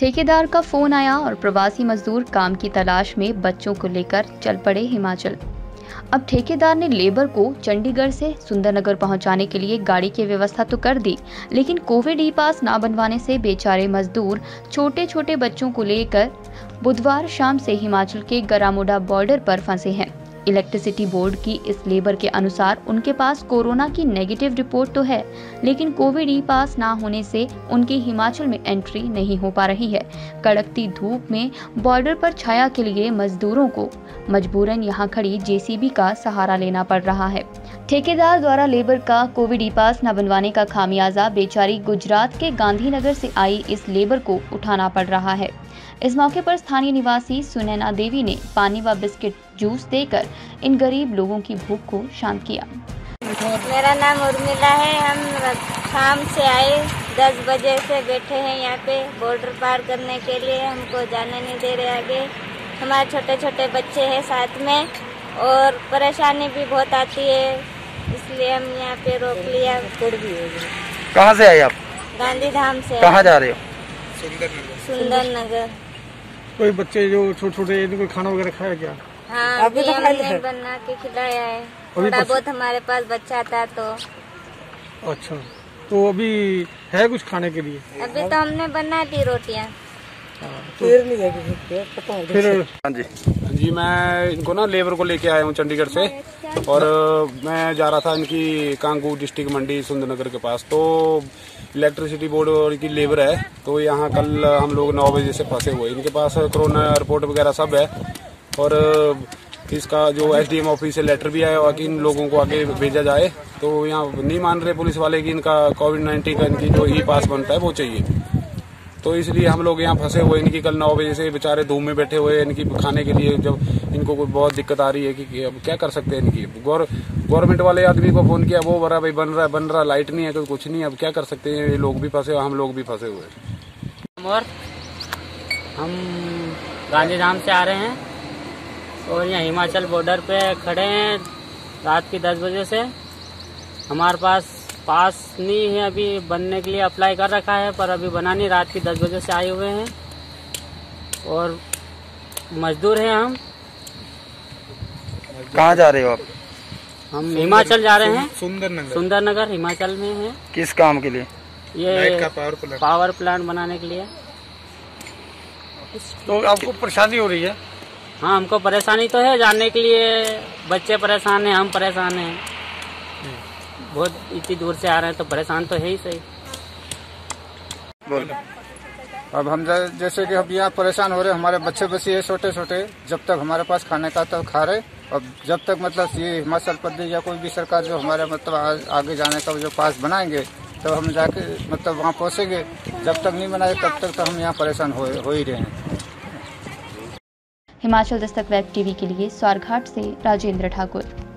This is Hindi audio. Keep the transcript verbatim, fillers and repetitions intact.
ठेकेदार का फोन आया और प्रवासी मजदूर काम की तलाश में बच्चों को लेकर चल पड़े हिमाचल। अब ठेकेदार ने लेबर को चंडीगढ़ से सुंदरनगर पहुंचाने के लिए गाड़ी की व्यवस्था तो कर दी, लेकिन कोविड ई पास ना बनवाने से बेचारे मजदूर छोटे छोटे बच्चों को लेकर बुधवार शाम से हिमाचल के गरामुडा बॉर्डर पर फंसे हैं। इलेक्ट्रिसिटी बोर्ड की इस लेबर के अनुसार उनके पास कोरोना की नेगेटिव रिपोर्ट तो है, लेकिन कोविड ई पास ना होने से उनकी हिमाचल में एंट्री नहीं हो पा रही है। कड़कती धूप में बॉर्डर पर छाया के लिए मजदूरों को मजबूरन यहां खड़ी जे सी बी का सहारा लेना पड़ रहा है। ठेकेदार द्वारा लेबर का कोविड ई पास न बनवाने का खामियाजा बेचारी गुजरात के गांधीनगर से आई इस लेबर को उठाना पड़ रहा है। इस मौके पर स्थानीय निवासी सुनैना देवी ने पानी व बिस्किट जूस देकर इन गरीब लोगों की भूख को शांत किया। मेरा नाम उर्मिला है। हम शाम से आए, दस बजे से बैठे हैं यहाँ पे बॉर्डर पार करने के लिए। हमको जाने नहीं दे रहे आगे। हमारे छोटे छोटे बच्चे हैं साथ में और परेशानी भी बहुत आती है, इसलिए हम यहाँ पे रोक लिया। कहाँ से आए आप? गांधीधाम से। कहाँ जा रहे हो? सुंदरनगर। कोई बच्चे जो छोटे छोटे इनको खाना वगैरह खाया क्या? हाँ, अभी तो हमने बना के खिलाया है। थोड़ा बहुत हमारे पास बच्चा था तो। अच्छा, तो अभी है कुछ खाने के लिए? अभी तो हमने बना दी रोटियाँ। फिर नहीं है फिर। हाँ जी जी, मैं इनको ना लेबर को लेके आया हूँ चंडीगढ़ से, और मैं जा रहा था इनकी कांगू डिस्ट्रिक्ट मंडी सुंदरनगर के पास। तो इलेक्ट्रिसिटी बोर्ड की लेबर है, तो यहाँ कल हम लोग नौ बजे से फंसे हुए। इनके पास कोरोना रिपोर्ट वगैरह सब है, और इसका जो एस डी एम ऑफिस से लेटर भी आया कि इन लोगों को आगे भेजा जाए। तो यहाँ नहीं मान रहे पुलिस वाले कि इनका कोविड नाइन्टीन का इनकी जो ई पास बनता है वो चाहिए। तो इसलिए हम लोग यहाँ फंसे हुए। इनकी कल नौ बजे से बेचारे धूप में बैठे हुए इनकी खाने के लिए। जब इनको कोई बहुत दिक्कत आ रही है कि अब क्या कर सकते हैं इनकी। गवर्नमेंट वाले आदमी को फोन किया, वो बोला भाई बन रहा है बन रहा लाइट नहीं है तो कुछ नहीं, अब क्या कर सकते हैं। ये लोग भी फंसे, हम लोग भी फंसे हुए। और हम गांधीधाम से आ रहे हैं और यहाँ हिमाचल बॉर्डर पे खड़े हैं रात की दस बजे से। हमारे पास पास नहीं है, अभी बनने के लिए अप्लाई कर रखा है पर अभी बना नहीं। रात की दस बजे से आए हुए हैं और मजदूर हैं हम। कहाँ जा रहे हो आप? हम हिमाचल जा रहे हैं। सुंदरनगर। सुंदरनगर हिमाचल में है। किस काम के लिए? ये का पावर प्लांट पावर प्लांट बनाने के लिए। तो आपको परेशानी हो रही है? हाँ, हमको परेशानी तो है जाने के लिए। बच्चे परेशान हैं, हम परेशान हैं। बहुत इतनी दूर से आ रहे हैं तो परेशान तो है ही सही। बोल। अब हम जैसे कि अब यहाँ परेशान हो रहे, हमारे बच्चे बच्चे छोटे छोटे, जब तक हमारे पास खाने का तब खा रहे, और जब तक मतलब ये हिमाचल प्रदेश या कोई भी सरकार जो हमारे मतलब आगे जाने का जो पास बनाएंगे तो हम जाके मतलब वहाँ पहुँचेंगे। जब तक नहीं बनाए तब तक तो हम यहाँ परेशान हो, हो ही रहे हैं। हिमाचल दस्तक वेब टीवी के लिए स्वारघाट से राजेंद्र ठाकुर।